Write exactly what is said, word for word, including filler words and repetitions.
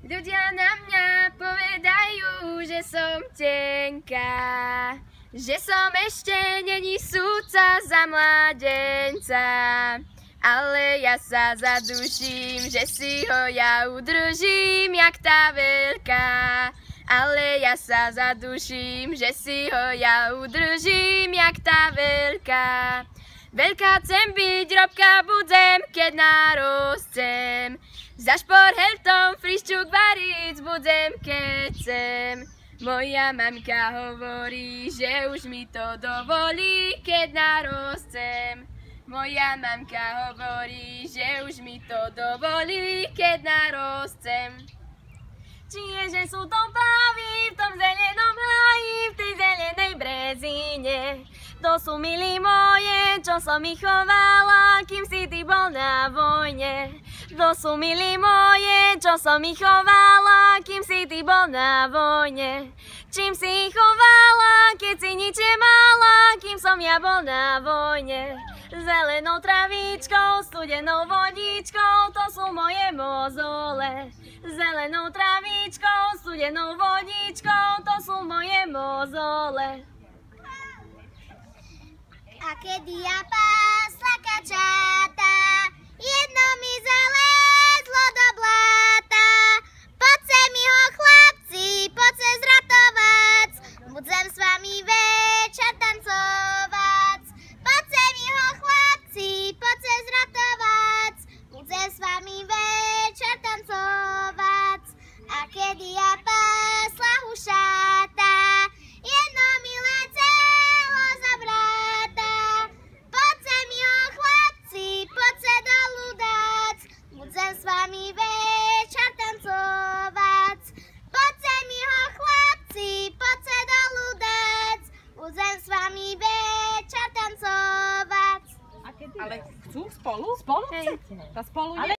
Ľudia na mňa povedajú, že som tenká, že som ešte není sudca za mládenca. Ale ja sa zaduším, že si ho ja udržím, jak tá veľká. Ale ja sa zaduším, že si ho ja udržím, jak tá veľká. Veľká chcem byť, robka budem, keď narostem. Za šporheltom friščuk variť budem, keď chcem. Moja mamka hovorí, že už mi to dovolí, keď narostem. Moja mamka hovorí, že už mi to dovolí, keď narostem. Či je, že sú to pávy v tom zelenom háji, v tej zelenej brezine. To sú milí moje, čo som ich chovala, kým si ty bol na vojne. To sú milí moje, čo som ich chovala, kým si ty bol na vojne. Čím si ich chovala, keď si nič nemala, kým som ja bol na vojne. Zelenou travičkou, studenou vodičkou, to sú moje mozole. Zelenou travičkou, studenou vodičkou, to sú moje mozole. A kedy ja pásla kačáta, jedno mi zalezlo do bláta. Poďte mi ho, chlapci, poďte zratovať, budem s vami večer tancovať. Poďte mi ho, chlapci, poďte zratovať, budem s vami večer tancovať. A kedy ja pásla hušáta, jedno mi letelo za bráta. Poďte mi ho, chlapci, poďte dolu dať, budem s vami večer tancovať. Poďte mi ho, chlapci, poďte dolu dať, budem s vami večer tancovať. Ale chcú spolu? Spolu chcete? Tá spolu